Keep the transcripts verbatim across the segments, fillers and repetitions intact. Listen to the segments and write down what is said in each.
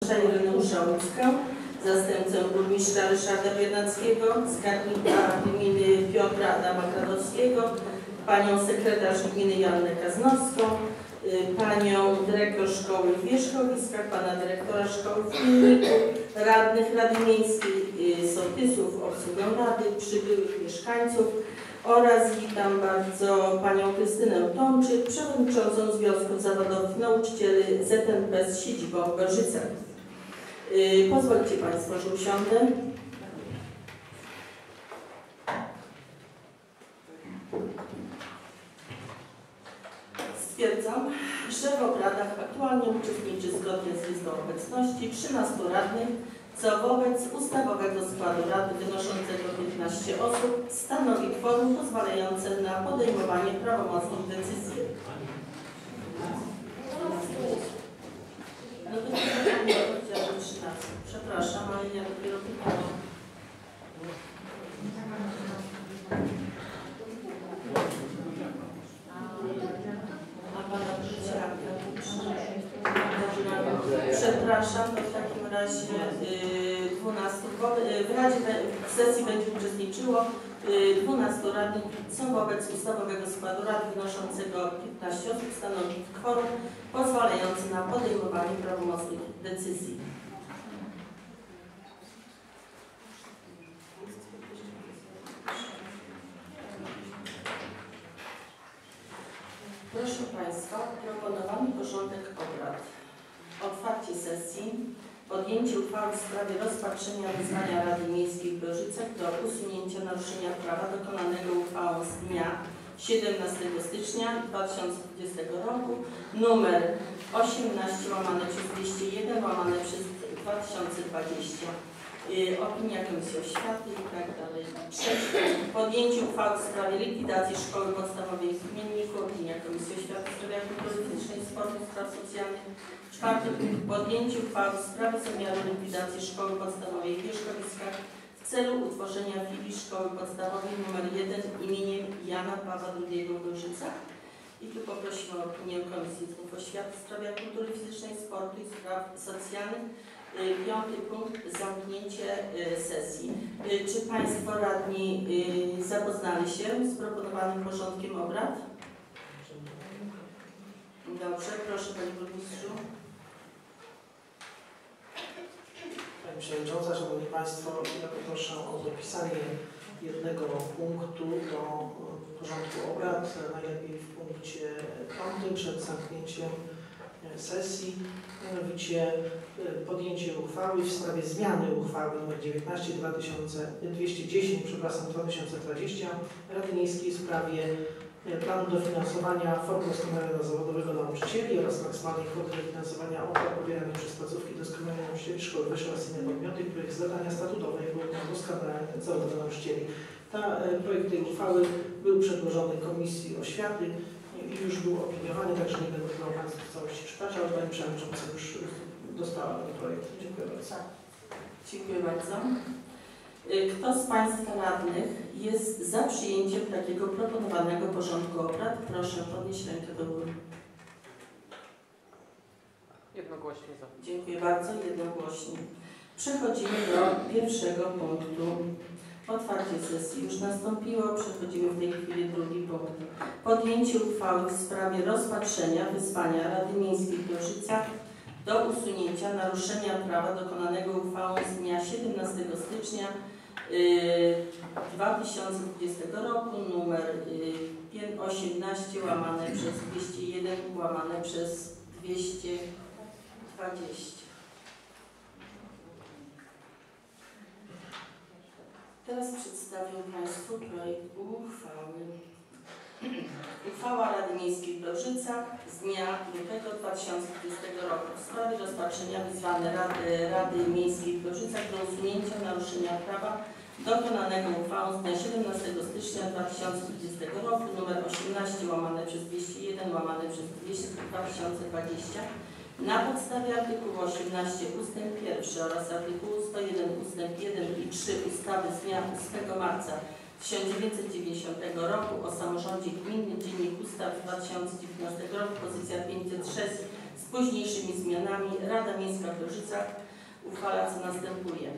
burmistrza Ireneusza Łódzkę, zastępcę burmistrza Ryszarda Biernackiego, skarbnika gminy Piotra Adama Kradowskiego, panią sekretarz gminy Joannę Kaznowską, panią dyrektor szkoły w Wierzchowiskach, pana dyrektora szkoły w Pilniku, radnych Rady Miejskiej, sołtysów, obsługę Rady, przybyłych mieszkańców oraz witam bardzo panią Krystynę Tomczyk, przewodniczącą Związku Zawodowych Nauczycieli Z N P z siedzibą w Gorzycach. Pozwolicie państwo, że usiądę. Stwierdzam, że w obradach aktualnie uczestniczy zgodnie z listą obecności trzynastu radnych, co wobec ustawowego składu Rady wynoszącego piętnaście osób stanowi kworum pozwalające na podejmowanie prawomocnych decyzji. No to nie trzynaście. Przepraszam, ale ja dopiero pytałam. Przepraszam, to w takim razie dwunastu. W Radzie w sesji będzie uczestniczyło dwunastu radnych, co wobec ustawowego składu Rady wynoszącego piętnaście osób stanowi kworum pozwalający na podejmowanie prawomocnych decyzji. Proszę państwa, proponowany porządek obrad. Otwarcie sesji, podjęcie uchwały w sprawie rozpatrzenia wezwania Rady Miejskiej w Gorzycach do usunięcia naruszenia prawa dokonanego uchwałą z dnia siedemnastego stycznia dwa tysiące dwudziestego roku numer osiemnaście łamane przez dwieście jeden łamane przez dwa tysiące dwadzieścia. Yy, opinia Komisji Oświaty i tak dalej. Trzecie, podjęcie uchwały w sprawie likwidacji Szkoły Podstawowej w Gminniku. Opinia Komisji Oświaty, Zdrowia, Kultury Fizycznej, Sportu i Spraw Socjalnych. Czwarty, podjęcie uchwały w sprawie zamiaru likwidacji Szkoły Podstawowej w Wierzchowiskach w celu utworzenia filii Szkoły Podstawowej nr jeden imieniem Jana Pawła drugiego w Gorzycach. I tu poprosimy o opinię Komisji Oświaty, Zdrowia, Kultury Fizycznej, Sportu i Spraw Socjalnych. Piąty punkt, zamknięcie sesji. Czy państwo radni zapoznali się z proponowanym porządkiem obrad? Dobrze, proszę panie burmistrzu. Pani Przewodnicząca, Szanowni Państwo, ja poproszę o dopisanie jednego punktu do porządku obrad, najlepiej w punkcie piątym przed zamknięciem sesji, mianowicie podjęcie uchwały w sprawie zmiany uchwały nr dziewiętnaście dwieście dziesięć przepraszam, dwa tysiące dwadzieścia Rady Miejskiej w sprawie planu dofinansowania form doskonalenia zawodowego nauczycieli oraz maksymalnej kwoty dofinansowania opłat pobieranych przez placówki doskonalenia nauczycieli szkoły wyższych oraz inne podmioty, których zadania statutowe były na doskonalenie zawodowe nauczycieli. Ta projekt tej uchwały był przedłożony Komisji Oświaty i już był opiniowany, także nie będę próbował Państwu w całości czytać, ale Pani Przewodnicząca już dostała ten projekt. Dziękuję bardzo. Dziękuję bardzo. Kto z Państwa radnych jest za przyjęciem takiego proponowanego porządku obrad? Proszę podnieść rękę do góry. Jednogłośnie za. Dziękuję bardzo, jednogłośnie. Przechodzimy do pierwszego punktu. Otwarcie sesji już nastąpiło. Przechodzimy w tej chwili drugi punkt. Podjęcie uchwały w sprawie rozpatrzenia wezwania Rady Miejskiej w Gorzycach do usunięcia naruszenia prawa dokonanego uchwałą z dnia siedemnastego stycznia dwa tysiące dwudziestego roku numer osiemnaście łamane przez dwieście jeden łamane przez dwieście dwadzieścia. Teraz przedstawię Państwu projekt uchwały. Uchwała Rady Miejskiej w Gorzycach z dnia lutego dwa tysiące dwudziestego roku w sprawie rozpatrzenia wezwania Rady, Rady Miejskiej w Gorzycach do usunięcia naruszenia prawa dokonanego uchwałą z dnia siedemnastego stycznia dwa tysiące dwudziestego roku nr osiemnaście łamane przez dwieście jeden łamane przez dwa tysiące dwadzieścia na podstawie artykułu osiemnaście ustęp pierwszy oraz artykułu sto jeden ustęp jeden i trzy ustawy z dnia ósmego marca tysiąc dziewięćset dziewięćdziesiątego roku o samorządzie gminnym, Dziennik Ustaw z dwa tysiące dziewiętnastego roku, pozycja pięćset sześć z późniejszymi zmianami Rada Miejska w Bełżycach uchwala, co następuje.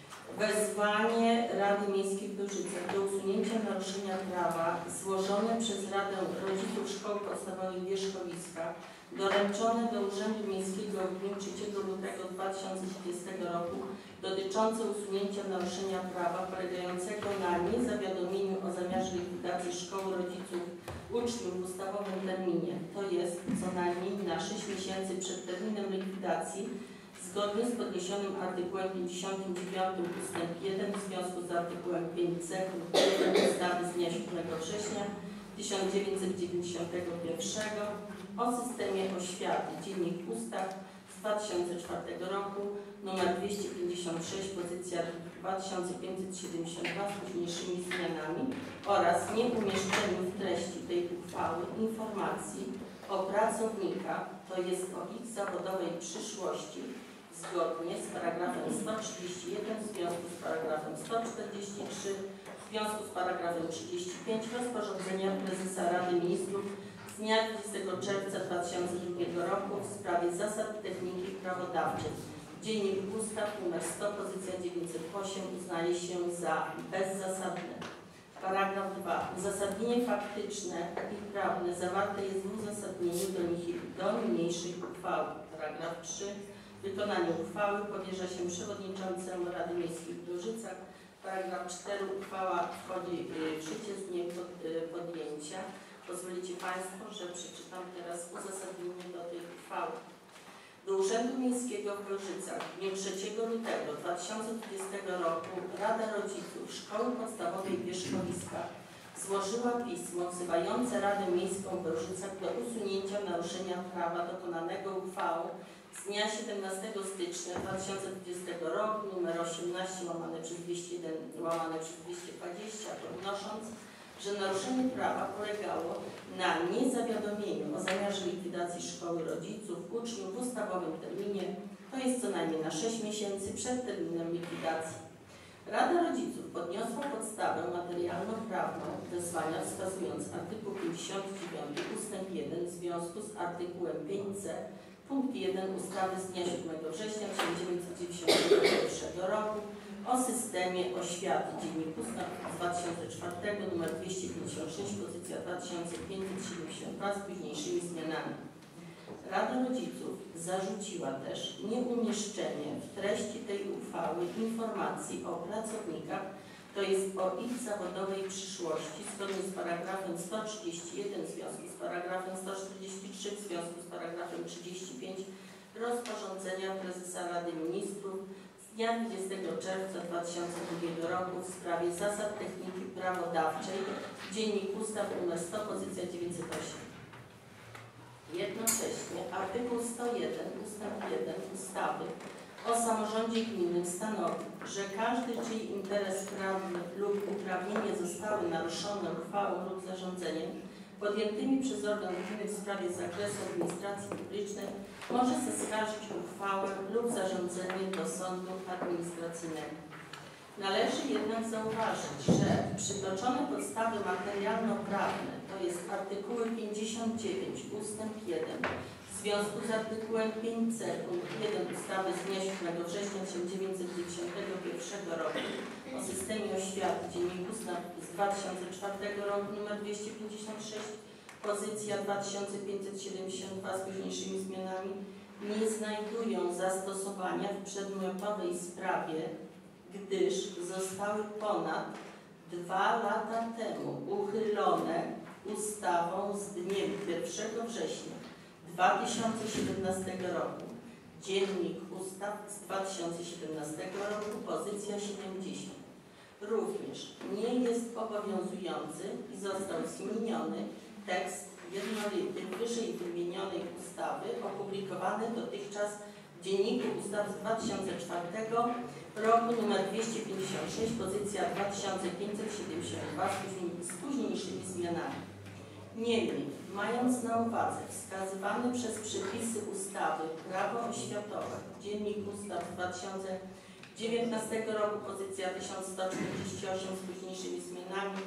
Wezwanie Rady Miejskiej w Bełżycach do usunięcia naruszenia prawa złożone przez Radę Rodziców Szkoły Podstawowej Wierzchowiska doręczone do Urzędu Miejskiego w dniu trzeciego lutego dwa tysiące dwudziestego roku dotyczące usunięcia naruszenia prawa polegającego na niezawiadomieniu o zamiarze likwidacji szkoły rodziców uczniów w ustawowym terminie, to jest co najmniej na sześć miesięcy przed terminem likwidacji, zgodnie z podniesionym artykułem pięćdziesiątym dziewiątym ustęp jeden w związku z artykułem pięć c punkt jeden ustawy z dnia siódmego września tysiąc dziewięćset dziewięćdziesiątego pierwszego o systemie oświaty, Dziennik Ustaw z dwa tysiące czwartego roku, nr dwieście pięćdziesiąt sześć, pozycja dwa tysiące pięćset siedemdziesiąt dwa z późniejszymi zmianami oraz nieumieszczeniu w treści tej uchwały informacji o pracownikach, to jest o ich zawodowej przyszłości, zgodnie z paragrafem sto trzydzieści jeden w związku z paragrafem sto czterdzieści trzy w związku z paragrafem trzydzieści pięć rozporządzenia Prezesa Rady Ministrów z dnia dwudziestego czerwca dwa tysiące drugiego roku w sprawie zasad techniki prawodawczej. Dziennik Ustaw nr sto, pozycja dziewięćset osiem uznaje się za bezzasadne. Paragraf dwa. Uzasadnienie faktyczne i prawne zawarte jest w uzasadnieniu do, nich, do niniejszej uchwały. Paragraf trzy. Wykonanie uchwały powierza się przewodniczącemu Rady Miejskiej w Bełżycach. Paragraf cztery. Uchwała wchodzi w życie z dniem pod, podjęcia. Pozwolicie Państwo, że przeczytam teraz uzasadnienie do tej uchwały. Do Urzędu Miejskiego w Bełżycach w dniu trzeciego lutego dwa tysiące dwudziestego roku Rada Rodziców Szkoły Podstawowej Wierzchowiska złożyła pismo wzywające Radę Miejską w Bełżycach do usunięcia naruszenia prawa dokonanego uchwałą z dnia siedemnastego stycznia dwa tysiące dwudziestego roku nr osiemnaście łamane przez dwieście jeden łamane przez dwieście dwadzieścia, podnosząc, że naruszenie prawa polegało na niezawiadomieniu o zamiarze likwidacji szkoły rodziców uczniów w ustawowym terminie, to jest co najmniej na sześć miesięcy przed terminem likwidacji. Rada Rodziców podniosła podstawę materialno-prawną wezwania, wskazując artykuł pięćdziesiąty dziewiąty ustęp jeden w związku z artykułem pięć c punkt jeden ustawy z dnia siódmego września tysiąc dziewięćset dziewięćdziesiątego pierwszego roku o systemie oświaty, Dziennik Ustaw z dwa tysiące czwartego, nr dwieście pięćdziesiąt sześć, pozycja dwa tysiące pięćset siedemdziesiąt dwa z późniejszymi zmianami. Rada Rodziców zarzuciła też nieumieszczenie w treści tej uchwały informacji o pracownikach, to jest o ich zawodowej przyszłości, zgodnie z paragrafem sto trzydzieści jeden w związku z paragrafem sto czterdzieści trzy w związku z paragrafem trzydzieści pięć rozporządzenia Prezesa Rady Ministrów z dnia dwudziestego czerwca dwa tysiące drugiego roku w sprawie zasad techniki prawodawczej, Dziennik Ustaw nr sto, pozycja dziewięćset osiem. Jednocześnie artykuł sto jeden ustęp jeden ustawy o samorządzie gminnym stanowi, że każdy, czyj interes prawny lub uprawnienie zostały naruszone uchwałą lub zarządzeniem podjętymi przez organ gminy w sprawie z zakresu administracji publicznej, może zaskarżyć uchwałę lub zarządzenie do sądu administracyjnego. Należy jednak zauważyć, że przytoczone podstawy materialno-prawne, to jest artykuły pięćdziesiąt dziewięć ustęp jeden w związku z artykułem pięć c punkt jeden ustawy z dnia siódmego września tysiąc dziewięćset dziewięćdziesiątego pierwszego roku o systemie oświaty, Dziennik Ustaw z dwa tysiące czwartego roku nr dwieście pięćdziesiąt sześć, pozycja dwa tysiące pięćset siedemdziesiąt dwa z późniejszymi zmianami, nie znajdują zastosowania w przedmiotowej sprawie, gdyż zostały ponad dwa lata temu uchylone ustawą z dniem pierwszego września dwa tysiące siedemnastego roku. Dziennik Ustaw z dwa tysiące siedemnastego roku, pozycja siedemdziesiąt. Również nie jest obowiązujący i został zmieniony tekst jednolity wyżej wymienionej ustawy opublikowany dotychczas w Dzienniku Ustaw z dwa tysiące czwartego roku nr dwieście pięćdziesiąt sześć, pozycja dwa tysiące pięćset siedemdziesiąt dwa z późniejszymi zmianami. Niemniej, mając na uwadze wskazywane przez przepisy ustawy Prawo oświatowe, Dziennik Ustaw z dwa tysiące dziewiętnastego roku, pozycja tysiąc sto czterdzieści osiem z późniejszymi zmianami,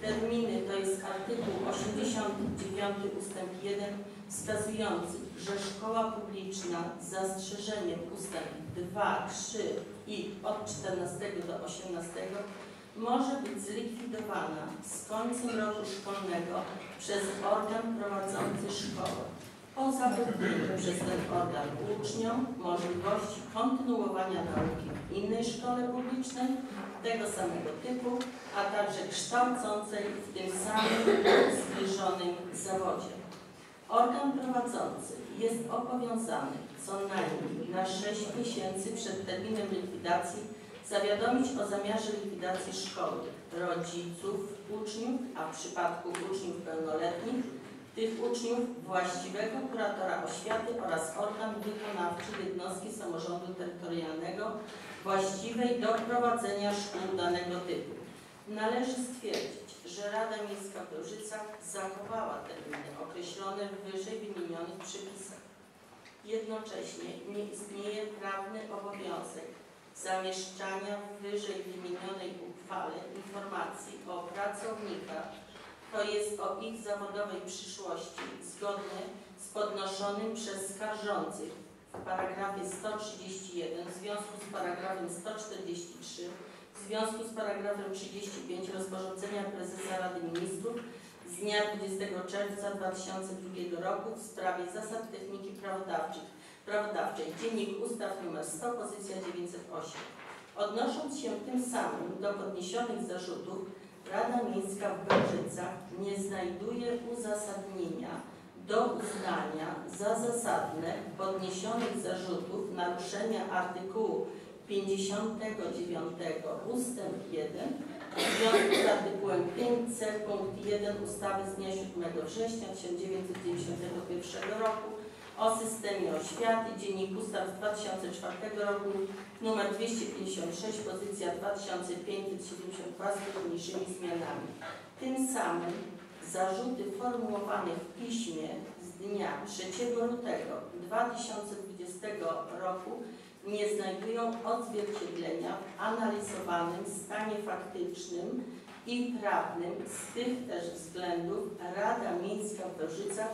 terminy to jest artykuł osiemdziesiąty dziewiąty ustęp jeden wskazujący, że szkoła publiczna z zastrzeżeniem ustęp dwa, trzy i od czternastego do osiemnastego może być zlikwidowana z końcem roku szkolnego przez organ prowadzący szkołę, po zapewnieniu przez ten organ uczniom możliwości kontynuowania nauki w innej szkole publicznej tego samego typu, a także kształcącej w tym samym zbliżonym zawodzie. Organ prowadzący jest obowiązany co najmniej na sześć miesięcy przed terminem likwidacji zawiadomić o zamiarze likwidacji szkoły rodziców uczniów, a w przypadku uczniów pełnoletnich tych uczniów właściwego kuratora oświaty oraz organ wykonawczy jednostki samorządu terytorialnego właściwej do prowadzenia szkół danego typu. Należy stwierdzić, że Rada Miejska w Bełżycach zachowała terminy określone w wyżej wymienionych przepisach. Jednocześnie nie istnieje prawny obowiązek zamieszczania w wyżej wymienionej uchwale informacji o pracownikach, to jest o ich zawodowej przyszłości, zgodnie z podnoszonym przez skarżących w paragrafie sto trzydzieści jeden w związku z paragrafem sto czterdzieści trzy w związku z paragrafem trzydzieści pięć rozporządzenia prezesa Rady Ministrów z dnia dwudziestego czerwca dwa tysiące drugiego roku w sprawie zasad techniki prawodawczej, prawodawczej Dziennik Ustaw nr sto, pozycja dziewięćset osiem. Odnosząc się tym samym do podniesionych zarzutów, Rada Miejska w Bełżycach nie znajduje uzasadnienia do uznania za zasadne podniesionych zarzutów naruszenia artykułu pięćdziesiątego dziewiątego ustęp jeden w związku z artykułem pięć c punkt jeden ustawy z dnia siódmego września tysiąc dziewięćset dziewięćdziesiątego pierwszego roku o systemie oświaty, Dziennik Ustaw z dwa tysiące czwartego roku nr dwieście pięćdziesiąt sześć, pozycja dwa tysiące pięćset siedemdziesiąt dwa z późniejszymi zmianami. Tym samym zarzuty formułowane w piśmie z dnia trzeciego lutego dwa tysiące dwudziestego roku nie znajdują odzwierciedlenia w analizowanym stanie faktycznym i prawnym. Z tych też względów Rada Miejska w Bełżycach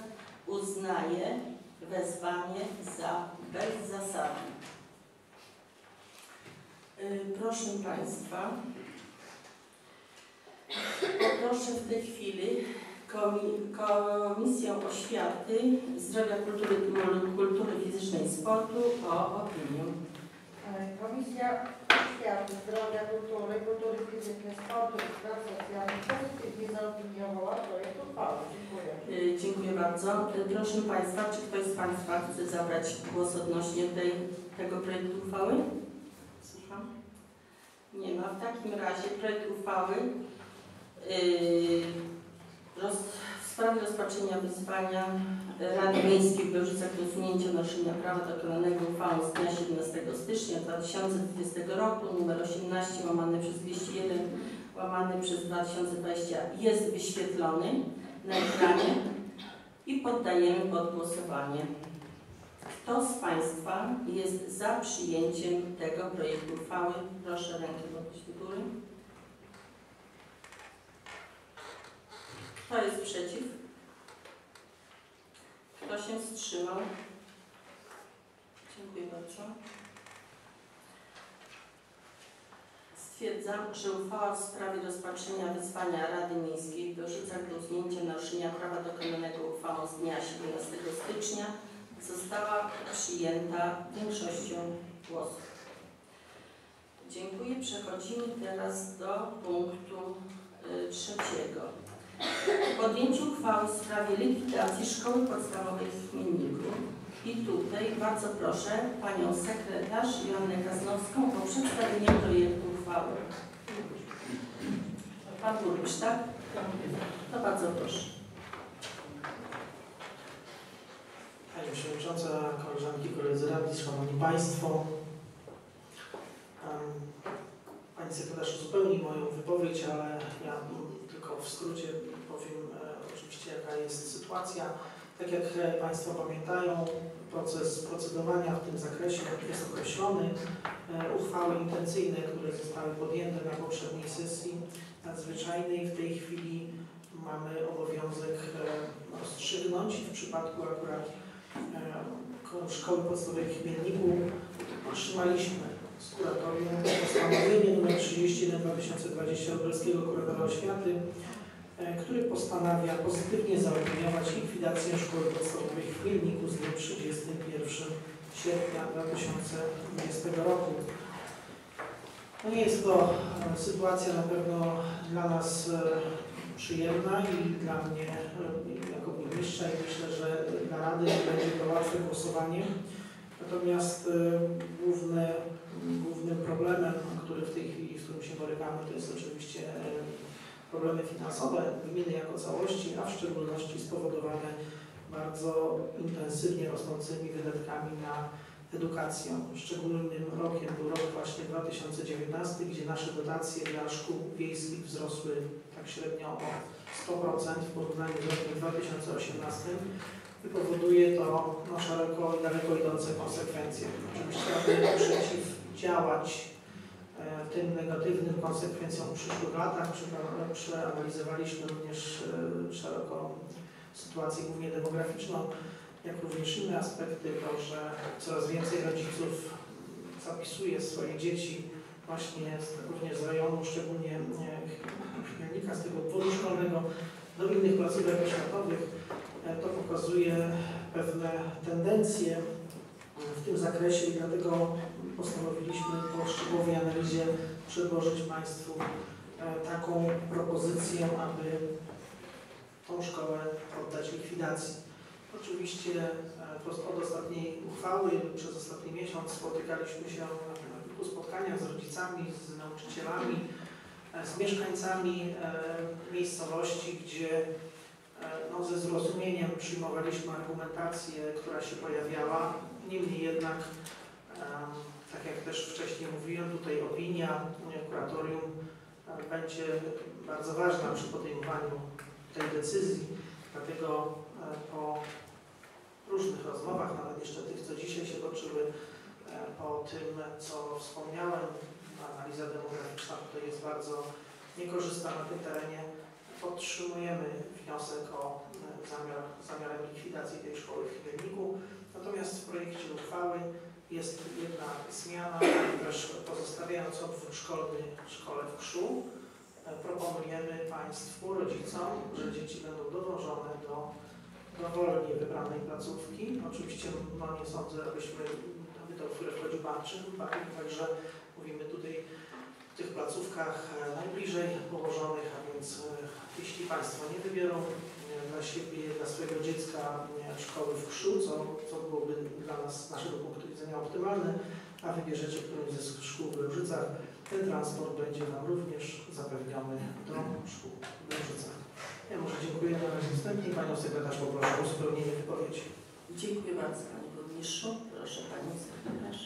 uznaje wezwanie za bezzasadne. Proszę Państwa, poproszę w tej chwili Komisję Oświaty, Zdrowia, Kultury, Kultury Fizycznej i Sportu o opinię. Komisja Oświaty, Zdrowia, Kultury, Kultury Fizycznej, Sportu i Spraw Socjalnych pozytywnie zaopiniowała projekt uchwały. Dziękuję. Dziękuję bardzo. Proszę Państwa, czy ktoś z Państwa chce zabrać głos odnośnie tej, tego projektu uchwały? Słucham? Nie ma. W takim razie projekt uchwały yy, roz, w sprawie rozpatrzenia wyzwania Rady Miejskiej w Bełżycach do usunięcia naruszenia prawa dokonanego uchwałą z dnia siedemnastego stycznia dwa tysiące dwudziestego roku nr osiemnaście łamane przez dwieście jeden łamany przez dwa tysiące dwadzieścia jest wyświetlony na ekranie i poddajemy pod głosowanie. Kto z Państwa jest za przyjęciem tego projektu uchwały? Proszę rękę podnieść do góry. Kto jest przeciw? Kto się wstrzymał? Dziękuję bardzo. Stwierdzam, że uchwała w sprawie rozpatrzenia wezwania Rady Miejskiej w Bełżycach do usunięcia naruszenia prawa dokonanego uchwałą z dnia siedemnastego stycznia została przyjęta większością głosów. Dziękuję. Przechodzimy teraz do punktu y, trzeciego. Podjęcie uchwały w sprawie likwidacji Szkoły Podstawowej w Chmielniku. I tutaj bardzo proszę Panią Sekretarz Joannę Kaznowską o przedstawienie projektu uchwały. Pan Burmistrz, tak? To bardzo proszę. Pani Przewodnicząca, koleżanki, koledzy radni, Szanowni Państwo. Pani Sekretarz uzupełni moją wypowiedź, ale ja tylko w skrócie powiem e, oczywiście jaka jest sytuacja. Tak jak Państwo pamiętają, proces procedowania w tym zakresie jest określony uchwały intencyjne, które zostały podjęte na poprzedniej sesji nadzwyczajnej. W tej chwili mamy obowiązek rozstrzygnąć. W przypadku akurat Szkoły Podstawowej w Chmielniku otrzymaliśmy z kuratorium postanowienie nr trzydzieści jeden dwa tysiące dwadzieścia Lubelskiego Kuratora Oświaty, który postanawia pozytywnie zaopiniować likwidację Szkoły Podstawowej w Chmielniku z dniem trzydziestego pierwszego sierpnia dwa tysiące dwudziestego roku. No nie jest to sytuacja na pewno dla nas przyjemna i dla mnie jako burmistrza i myślę, że dla Rady będzie to łatwe głosowanie. Natomiast główne, głównym problemem, który w tej chwili, z którym się borykamy, to jest oczywiście problemy finansowe gminy jako całości, a w szczególności spowodowane bardzo intensywnie rosnącymi wydatkami na edukację. Szczególnym rokiem był rok właśnie dwa tysiące dziewiętnasty, gdzie nasze dotacje dla szkół wiejskich wzrosły tak średnio o sto procent w porównaniu z rokiem dwa tysiące osiemnastym i powoduje to no, szeroko i daleko idące konsekwencje. Oczywiście, aby przeciwdziałać e, tym negatywnym konsekwencjom w przyszłych latach, przeanalizowaliśmy również e, szeroko sytuację głównie demograficzną, jak również inne aspekty, to, że coraz więcej rodziców zapisuje swoje dzieci właśnie z, również z rejonu, szczególnie Chmielnika, z tego obwodu szkolnego, do innych placówek oświatowych. To pokazuje pewne tendencje w tym zakresie i dlatego postanowiliśmy po szczegółowej analizie przedłożyć Państwu taką propozycję, aby tą szkołę poddać likwidacji. Oczywiście od ostatniej uchwały, przez ostatni miesiąc spotykaliśmy się na kilku spotkaniach z rodzicami, z nauczycielami, z mieszkańcami miejscowości, gdzie no, ze zrozumieniem przyjmowaliśmy argumentację, która się pojawiała. Niemniej jednak, tak jak też wcześniej mówiłem, tutaj opinia kuratorium będzie bardzo ważna przy podejmowaniu tej decyzji. Dlatego po różnych rozmowach, nawet jeszcze tych, co dzisiaj się toczyły, po tym, co wspomniałem, analiza demograficzna tutaj jest bardzo niekorzystna na tym terenie. Podtrzymujemy wniosek o zamiar, zamiarem likwidacji tej szkoły w Chmielniku. Natomiast w projekcie uchwały jest jedna zmiana, ponieważ pozostawiając obwód szkolny szkole w Krzú, proponujemy Państwu, rodzicom, że dzieci będą dowożone do dowolnie wybranej placówki. Oczywiście no, nie sądzę, abyśmy, aby to, które wchodzi Pan czym, także mówimy tutaj w tych placówkach najbliżej położonych, a więc jeśli Państwo nie wybiorą dla siebie, dla swojego dziecka szkoły w Krzú, co, co byłoby dla nas, z naszego punktu widzenia optymalne, a wybierzecie którąś ze szkół w Bełżycach, ten transport będzie Wam również zapewniony do szkół w Bełżycach. Ja może dziękuję na razie wstępnie. Panią sekretarz poproszę o uzupełnienie wypowiedzi. Dziękuję bardzo Panie Burmistrzu. Proszę Panią sekretarz.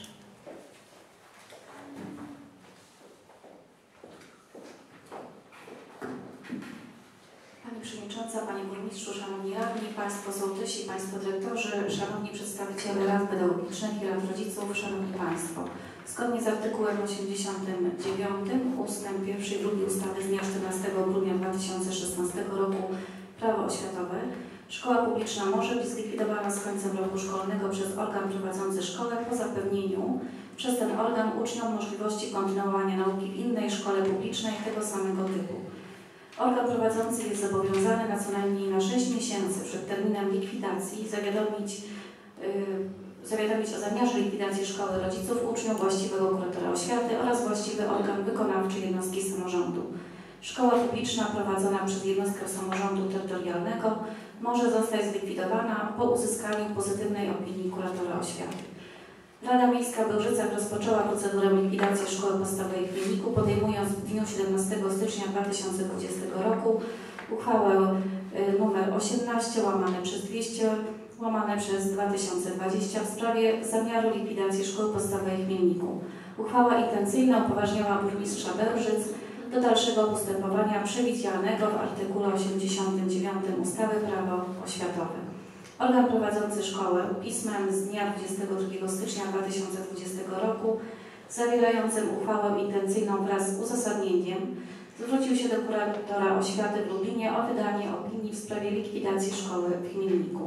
Pani Przewodnicząca, Panie Burmistrzu, Szanowni Radni, Państwo Sołtysi, Państwo Dyrektorzy, Szanowni Przedstawiciele Rad Pedagogicznych i Rad Rodziców, Szanowni Państwo. Zgodnie z artykułem osiemdziesiątym dziewiątym ustęp pierwszy i drugi ustawy z dnia czternastego grudnia dwa tysiące szesnastego roku Prawo oświatowe, szkoła publiczna może być zlikwidowana z końcem roku szkolnego przez organ prowadzący szkołę po zapewnieniu przez ten organ uczniom możliwości kontynuowania nauki w innej szkole publicznej tego samego typu. Organ prowadzący jest zobowiązany na co najmniej na sześć miesięcy przed terminem likwidacji zawiadomić, yy, zawiadomić o zamiarze likwidacji szkoły rodziców, uczniów, właściwego kuratora oświaty oraz właściwy organ wykonawczy jednostki samorządu. Szkoła publiczna prowadzona przez jednostkę samorządu terytorialnego może zostać zlikwidowana po uzyskaniu pozytywnej opinii kuratora oświaty. Rada Miejska w Bełżycach rozpoczęła procedurę likwidacji szkoły podstawowej w Chmielniku, podejmując w dniu siedemnastego stycznia dwa tysiące dwudziestego roku uchwałę nr osiemnaście łamane przez dwieście łamane przez dwa tysiące dwadzieścia w sprawie zamiaru likwidacji szkoły podstawowej w Chmielniku. Uchwała intencyjna upoważniała burmistrza Bełżyc do dalszego postępowania przewidzianego w artykule osiemdziesiątym dziewiątym ustawy Prawo oświatowe. Organ prowadzący szkołę pismem z dnia dwudziestego drugiego stycznia dwa tysiące dwudziestego roku zawierającym uchwałę intencyjną wraz z uzasadnieniem zwrócił się do kuratora oświaty w Lublinie o wydanie opinii w sprawie likwidacji szkoły w Chmielniku.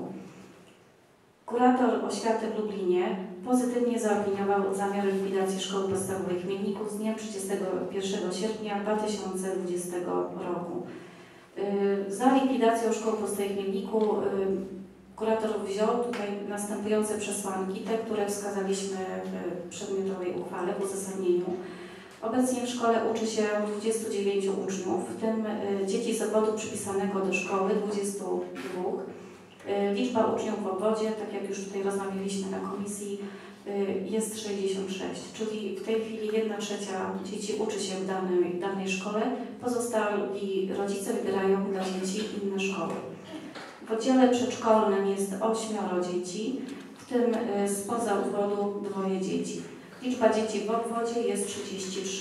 Kurator oświaty w Lublinie pozytywnie zaopiniował zamiar likwidacji szkoły podstawowej w Chmielniku z dniem trzydziestego pierwszego sierpnia dwa tysiące dwudziestego roku. Yy, za likwidacją szkoły podstawowej w Chmielniku yy, kurator wziął tutaj następujące przesłanki, te, które wskazaliśmy w przedmiotowej uchwale, w uzasadnieniu. Obecnie w szkole uczy się dwudziestu dziewięciu uczniów, w tym y, dzieci z obwodu przypisanego do szkoły dwudziestu dwóch. Y, liczba uczniów w obwodzie, tak jak już tutaj rozmawialiśmy na komisji, y, jest sześćdziesiąt sześć, czyli w tej chwili jedna trzecia dzieci uczy się w danej, danej szkole, pozostali rodzice wybierają dla dzieci inne szkoły. W oddziale przedszkolnym jest ośmioro dzieci, w tym y, spoza obwodu dwoje dzieci. Liczba dzieci w obwodzie jest trzydzieści trzy.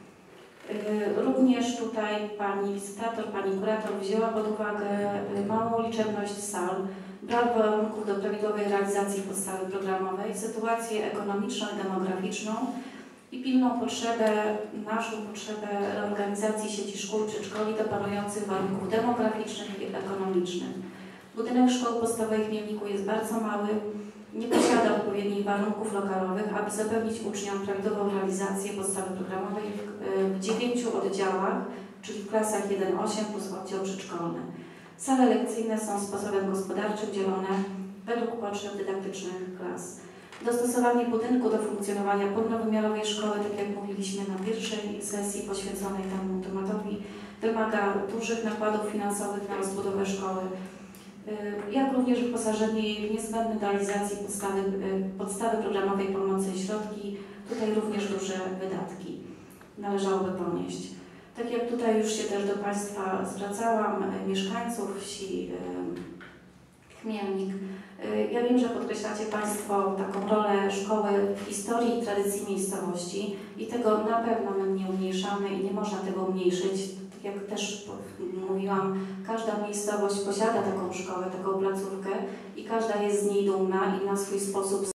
Y, również tutaj pani wizytator, pani kurator wzięła pod uwagę y, małą liczebność sal, brak warunków do prawidłowej realizacji podstawy programowej, sytuację ekonomiczną i demograficzną i pilną potrzebę, naszą potrzebę reorganizacji sieci szkół i przedszkoli do panujących warunków demograficznych i ekonomicznych. Budynek szkoły podstawowej w Chmielniku jest bardzo mały, nie posiada odpowiednich warunków lokalowych, aby zapewnić uczniom prawidłową realizację podstawy programowej w, w dziewięciu oddziałach, czyli w klasach jeden osiem plus oddział przedszkolny. Sale lekcyjne są sposobem gospodarczym dzielone według potrzeb dydaktycznych klas. Dostosowanie budynku do funkcjonowania pełnowymiarowej szkoły, tak jak mówiliśmy na pierwszej sesji poświęconej temu tematowi, wymaga dużych nakładów finansowych na rozbudowę szkoły, jak również wyposażenie jej w niezbędne do realizacji podstawy, podstawy programowej pomocy i środki. Tutaj również duże wydatki należałoby ponieść. Tak jak tutaj już się też do Państwa zwracałam, mieszkańców wsi Chmielnik, ja wiem, że podkreślacie Państwo taką rolę szkoły w historii i tradycji miejscowości i tego na pewno my nie umniejszamy i nie można tego umniejszyć. Jak też mówiłam, każda miejscowość posiada taką szkołę, taką placówkę i każda jest z niej dumna i na swój sposób